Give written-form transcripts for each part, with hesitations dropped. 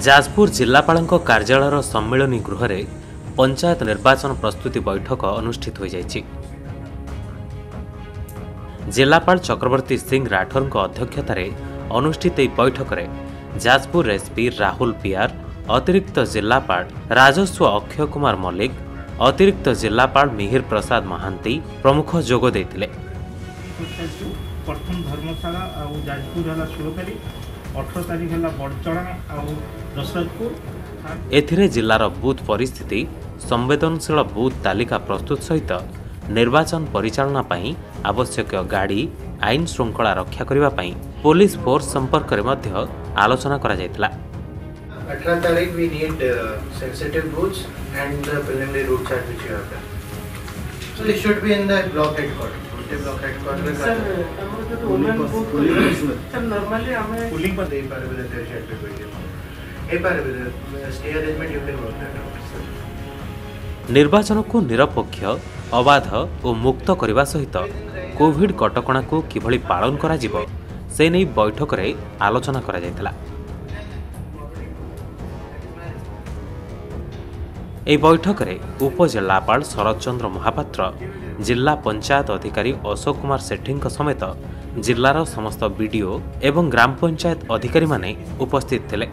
जाजपुर जिलापालଙ୍କ कार्यालयर सम्मेलनी गृह रे पंचायत निर्वाचन प्रस्तुति बैठक अनुष्ठित हो जाइछि। जिलापाल चक्रवर्ती सिंह राठौर अध्यक्षतार अनुष्ठित यह बैठक में जाजपुर एसपी राहुल पियार, अतिरिक्त जिलापाल राजस्व अक्षय कुमार मल्लिक, अतिरिक्त जिलापाल मिहिर प्रसाद महांती प्रमुख जोग देथिले। प्रथम धर्मशाला और जाजपुर है 16 तारीख, 18 तारीख है बड़चणा और दशरथपुर। एथिरे जिलार बूथ परिस्थिति, संवेदनशील बूथ तालिका प्रस्तुत सहित निर्वाचन परिचालना पई आवश्यक गाड़ी, आईन श्रृंखला रक्षा करने पई पुलिस फोर्स संपर्क में मध्य आलोचना करा जायतिला। 18 तारीख we need sensitive booths and the preliminary route chart which you have done. So this should be in the block headquarters. Block headquarter sir हमर जो वुमेन बूथ सर नॉर्मली हमें पुलिंग पर दे पारे विद द शेड पे कोई ए पारे with stay arrangement you can work that. निर्वाचन को निरपेक्ष, अबाध और मुक्त करने सहित कोविड कटकणा को किभली पालन करा जिवो से नहीं बैठक रे आलोचना करा जायतिला। ए बैठक रे उपजिलापाल शरद चंद्र महापात्र, जिला पंचायत अधिकारी अशोक कुमार सेठी समेत जिलार समस्त बीडीओ एवं ग्राम पंचायत अधिकारी माने उपस्थित थिले।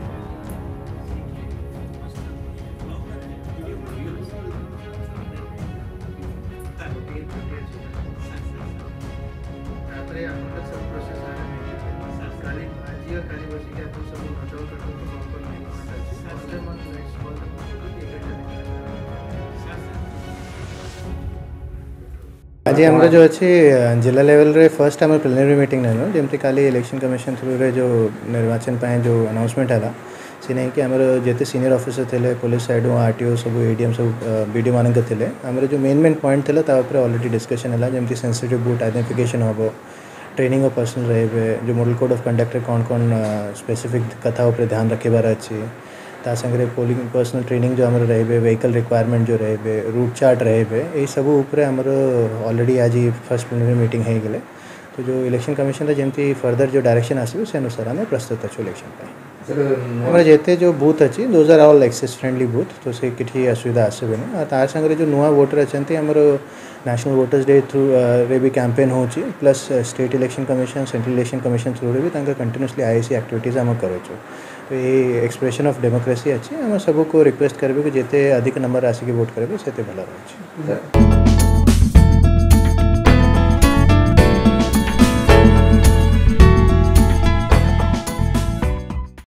आज आम जो अच्छे जिला लेवल रे फर्स्ट आम प्रिलिमिनरी मीटिंग नेलो जमती काली इलेक्शन कमिशन थ्रू रे जो निर्वाचन पाए जो अनाउंसमेंट है सी नहीं कि आमर जिते सीनियर ऑफिसर थे पुलिस साइड आरटीओ सब एडीएम सब बीडीओ मान थे आमर जो मेन पॉइंट था ऑलरेडी डिस्कशन है जमती सेंसिटिव बूथ आइडेंटिफिकेशन हम, ट्रेनिंग ऑफ पर्सन रहे, जो मॉडल कोड ऑफ कंडक्ट कौन कौन स्पेसिफिक कथा उपर ध्यान रखिबार अच्छी, ता संगे पोलिंग पर्सनल ट्रेनिंग जो आमर रहे, व्हीकल रिक्वायरमेंट जो रहे, रूट चार्ट रहे, यही सब ऊपर आमर ऑलरेडी आज फर्स्ट प्रिलिमिनरी मीटिंग है गले। तो जो इलेक्शन कमिशन रे जमती फर्दर जो डायरेक्शन आसो से अनुसार आम प्रस्तुत अच्छे इलेक्शन पे आम जिते जो बूथ अच्छी those are all access friendly booth, तो से किसी असुविधा आसबेनि। तार संगे जो नुआ वोटर अच्छा आमर नेशनल वोटर्स डे थ्रू रे भी कैंपेन हो plus state election commission, central election commission through रे भी कंटिन्यूसली आईसी एक्टिविटीज आम करूँ। तो ये एक्सप्रेशन ऑफ डेमोक्रेसी अच्छी, आम सबको रिक्वेस्ट करेंगे कि जिते अधिक नंबर आसिक वोट करेंगे से भल रही।